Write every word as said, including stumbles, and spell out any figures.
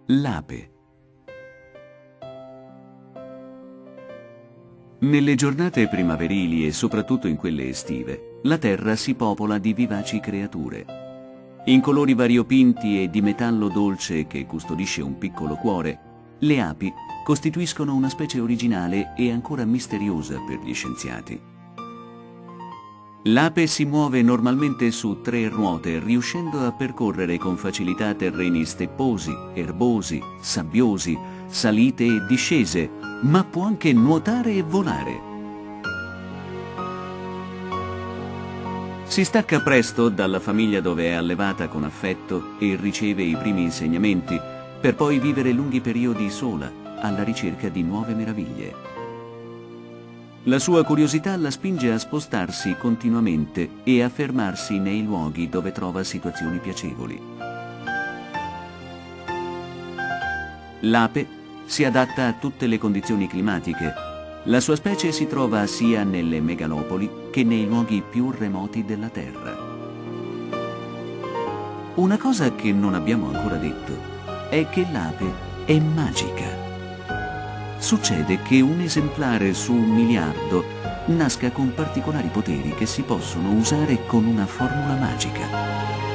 L'ape. Nelle giornate primaverili e soprattutto in quelle estive, la terra si popola di vivaci creature. In colori variopinti e di metallo dolce che custodisce un piccolo cuore, le api costituiscono una specie originale e ancora misteriosa per gli scienziati. L'ape si muove normalmente su tre ruote, riuscendo a percorrere con facilità terreni stepposi, erbosi, sabbiosi, salite e discese, ma può anche nuotare e volare. Si stacca presto dalla famiglia dove è allevata con affetto e riceve i primi insegnamenti, per poi vivere lunghi periodi sola, alla ricerca di nuove meraviglie. La sua curiosità la spinge a spostarsi continuamente e a fermarsi nei luoghi dove trova situazioni piacevoli. L'ape si adatta a tutte le condizioni climatiche. La sua specie si trova sia nelle megalopoli che nei luoghi più remoti della Terra. Una cosa che non abbiamo ancora detto è che l'ape è magica. Succede che un esemplare su un miliardo nasca con particolari poteri che si possono usare con una formula magica.